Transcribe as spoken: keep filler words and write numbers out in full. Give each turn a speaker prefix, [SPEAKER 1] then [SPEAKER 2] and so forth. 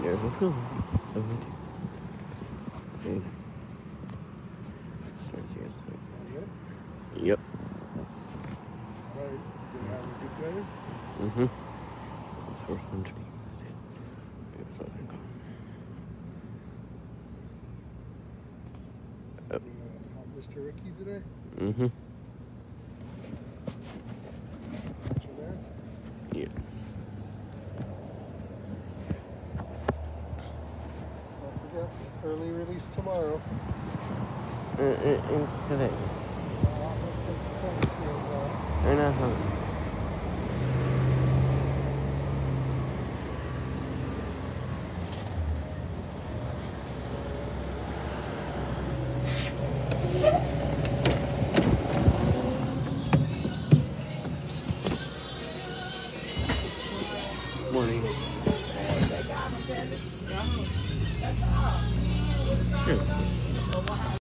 [SPEAKER 1] There's a film. Okay. Yep.
[SPEAKER 2] Right. Did you have a good day?
[SPEAKER 1] Mm-hmm. Source underneath. There's nothing.
[SPEAKER 2] Yep. Help Mister Ricky today?
[SPEAKER 1] Mm-hmm.
[SPEAKER 2] Got your mask?
[SPEAKER 1] Yes.
[SPEAKER 2] Don't forget, early release tomorrow.
[SPEAKER 1] Uh, it, it's today. And I have morning.